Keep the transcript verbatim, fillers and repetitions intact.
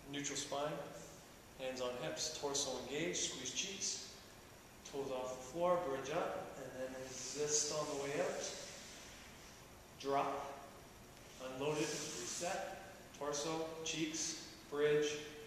neutral spine, hands on hips, torso engaged, squeeze cheeks, toes off the floor, bridge up, and then resist on the way out. Drop, unloaded, reset, torso, cheeks, bridge,